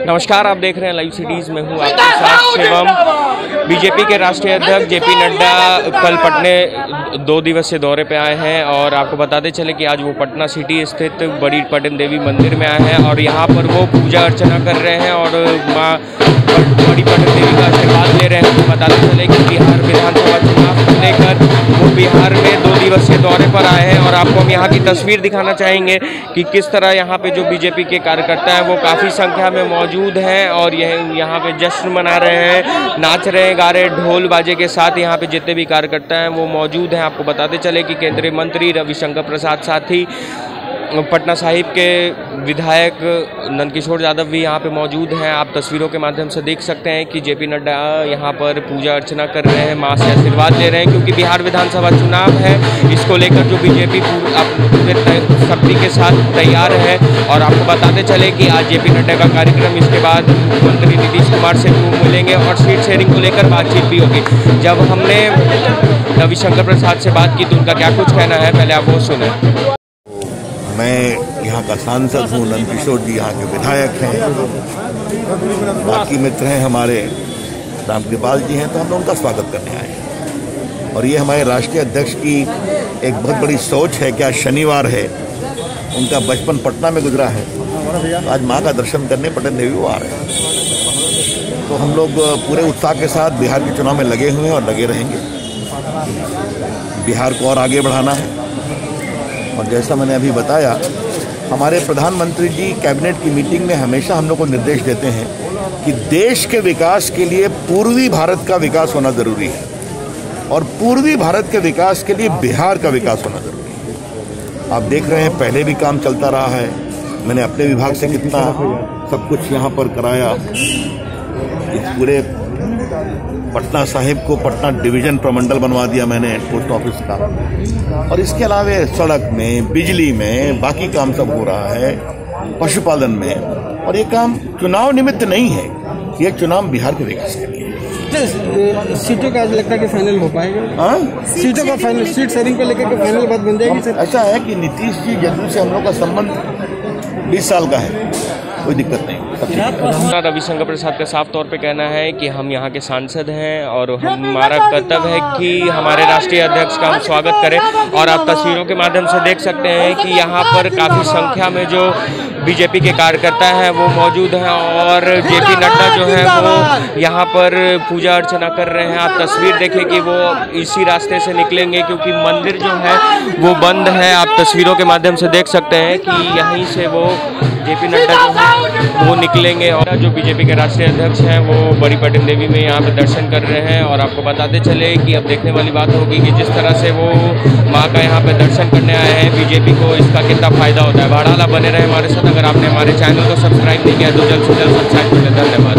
नमस्कार, आप देख रहे हैं लाइव सिटीज़ में हूँ आपके साथ शिवम। बीजेपी के राष्ट्रीय अध्यक्ष जेपी नड्डा कल पटने 2 दिवसीय दौरे पे आए हैं और आपको बताते चले कि आज वो पटना सिटी स्थित बड़ी पटन देवी मंदिर में आए हैं और यहाँ पर वो पूजा अर्चना कर रहे हैं और माँ बड़ी पटन देवी का आशीर्वाद ले रहे हैं। तो बताते चले कि बिहार विधानसभा चुनाव को लेकर वो बिहार में 2 दिवसीय दौरे पर आए हैं और आपको हम यहाँ की तस्वीर दिखाना चाहेंगे कि किस तरह यहाँ पे जो बीजेपी के कार्यकर्ता हैं वो काफ़ी संख्या में मौजूद हैं और यह यहाँ पे जश्न मना रहे हैं, नाच रहे हैं, गा रहे हैं, ढोल बाजे के साथ। यहाँ पे जितने भी कार्यकर्ता हैं वो मौजूद हैं। आपको बताते चले कि केंद्रीय मंत्री रविशंकर प्रसाद, साथ ही पटना साहिब के विधायक नंदकिशोर यादव भी यहाँ पे मौजूद हैं। आप तस्वीरों के माध्यम से देख सकते हैं कि जेपी नड्डा यहाँ पर पूजा अर्चना कर रहे हैं, माँ से आशीर्वाद ले रहे हैं, क्योंकि बिहार विधानसभा चुनाव है। इसको लेकर जो बीजेपी पूरे शक्ति के साथ तैयार है। और आपको बताते चले कि आज जेपी नड्डा का कार्यक्रम, इसके बाद मुख्यमंत्री नीतीश कुमार से मिलेंगे और सीट शेयरिंग को लेकर बातचीत भी होगी। जब हमने रविशंकर प्रसाद से बात की तो उनका क्या कुछ कहना है, पहले आप वो सुने। मैं यहाँ का सांसद हूँ, नंदकिशोर जी यहाँ के विधायक हैं, बाकी मित्र हैं हमारे, रामकृपाल जी हैं, तो हम लोग उनका स्वागत करने आए हैं। और ये हमारे राष्ट्रीय अध्यक्ष की एक बहुत बड़ी सोच है कि आज शनिवार है, उनका बचपन पटना में गुजरा है, तो आज माँ का दर्शन करने पटन देवी वो आ रहे हैं। तो हम लोग पूरे उत्साह के साथ बिहार के चुनाव में लगे हुए हैं और लगे रहेंगे। बिहार को और आगे बढ़ाना है और जैसा मैंने अभी बताया, हमारे प्रधानमंत्री जी कैबिनेट की मीटिंग में हमेशा हम लोग को निर्देश देते हैं कि देश के विकास के लिए पूर्वी भारत का विकास होना ज़रूरी है और पूर्वी भारत के विकास के लिए बिहार का विकास होना ज़रूरी है। आप देख रहे हैं पहले भी काम चलता रहा है। मैंने अपने विभाग से कितना सब कुछ यहाँ पर कराया। इस पूरे पटना साहिब को पटना डिवीज़न प्रमंडल बनवा दिया मैंने पोस्ट ऑफिस का, और इसके अलावा सड़क में, बिजली में, बाकी काम सब हो रहा है, पशुपालन में। और ये काम चुनाव निमित्त नहीं है, ये चुनाव बिहार के विकास के लिए। सीटों का आज लगता है कि फाइनल हो पाएगा। हाँ, सीटों का फाइनल, सीट शेयरिंग को लेकर के फाइनल बात बन जाएगी सर। ऐसा है कि नीतीश जी जदयू से हम लोग का संबंध 20 साल का है, कोई दिक्कत नहीं। रविशंकर प्रसाद का साफ तौर पे कहना है कि हम यहाँ के सांसद हैं और हमारा कर्तव्य है कि हमारे राष्ट्रीय अध्यक्ष का हम स्वागत करें। और आप तस्वीरों के माध्यम से देख सकते हैं कि यहाँ पर काफ़ी संख्या में जो बीजेपी के कार्यकर्ता हैं वो मौजूद हैं और जेपी नड्डा जो है वो यहाँ पर पूजा अर्चना कर रहे हैं। आप तस्वीर देखें कि वो इसी रास्ते से निकलेंगे क्योंकि मंदिर जो है वो बंद है। आप तस्वीरों के माध्यम से देख सकते हैं कि यहीं से वो जेपी नड्डा जो है वो निकलेंगे और जो बीजेपी के राष्ट्रीय अध्यक्ष हैं वो बड़ी पटन देवी में यहाँ पे दर्शन कर रहे हैं। और आपको बताते चले कि अब देखने वाली बात होगी कि जिस तरह से वो माँ का यहाँ पे दर्शन करने आए हैं, बीजेपी को इसका कितना फ़ायदा होता है। बहरहाल बने रहे हमारे साथ। अगर आपने हमारे चैनल को सब्सक्राइब नहीं किया तो जल्द से जल्द सब्सक्राइब करें। धन्यवाद।